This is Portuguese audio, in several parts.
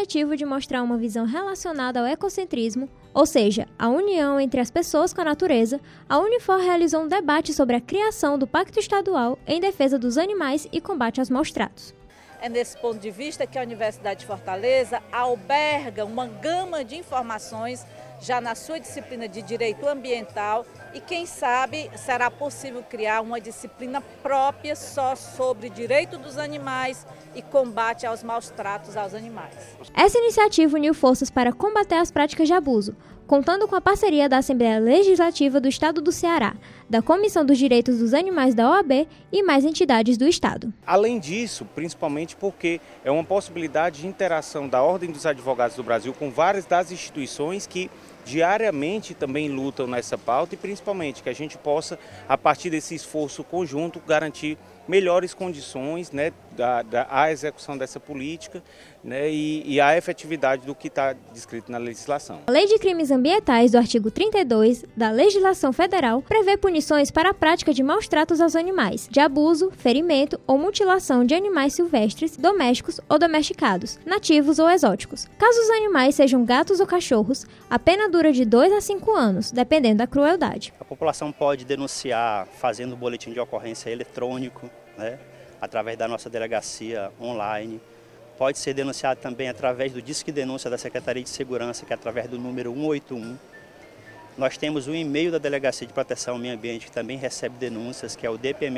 objetivo de mostrar uma visão relacionada ao ecocentrismo, ou seja, a união entre as pessoas com a natureza, a Unifor realizou um debate sobre a criação do Pacto Estadual em defesa dos animais e combate aos maus-tratos. É nesse ponto de vista que a Universidade de Fortaleza alberga uma gama de informações já na sua disciplina de Direito Ambiental e, quem sabe, será possível criar uma disciplina própria só sobre direito dos animais e combate aos maus-tratos aos animais. Essa iniciativa uniu forças para combater as práticas de abuso, contando com a parceria da Assembleia Legislativa do Estado do Ceará, da Comissão dos Direitos dos Animais da OAB e mais entidades do Estado. Além disso, principalmente porque é uma possibilidade de interação da Ordem dos Advogados do Brasil com várias das instituições que diariamente também lutam nessa pauta e principalmente que a gente possa, a partir desse esforço conjunto, garantir melhores condições, né, à execução dessa política, né, e à efetividade do que está descrito na legislação. A Lei de Crimes Ambientais, do artigo 32 da Legislação Federal, prevê punições para a prática de maus-tratos aos animais, de abuso, ferimento ou mutilação de animais silvestres, domésticos ou domesticados, nativos ou exóticos. Caso os animais sejam gatos ou cachorros, a pena dura de 2 a 5 anos, dependendo da crueldade. A população pode denunciar fazendo boletim de ocorrência eletrônico, né, através da nossa delegacia online. Pode ser denunciado também através do Disque Denúncia da Secretaria de Segurança, que é através do número 181. Nós temos o e-mail da Delegacia de Proteção ao Meio Ambiente, que também recebe denúncias, que é o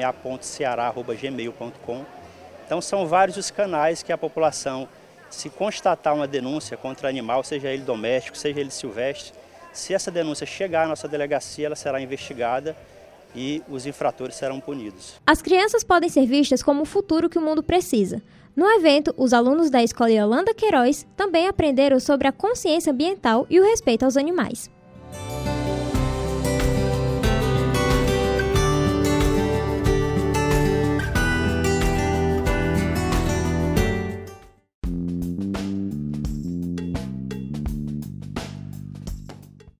dpma.ceara@gmail.com. Então são vários os canais que a população, se constatar uma denúncia contra animal, seja ele doméstico, seja ele silvestre, se essa denúncia chegar à nossa delegacia, ela será investigada e os infratores serão punidos. As crianças podem ser vistas como o futuro que o mundo precisa. No evento, os alunos da Escola Yolanda Queiroz também aprenderam sobre a consciência ambiental e o respeito aos animais.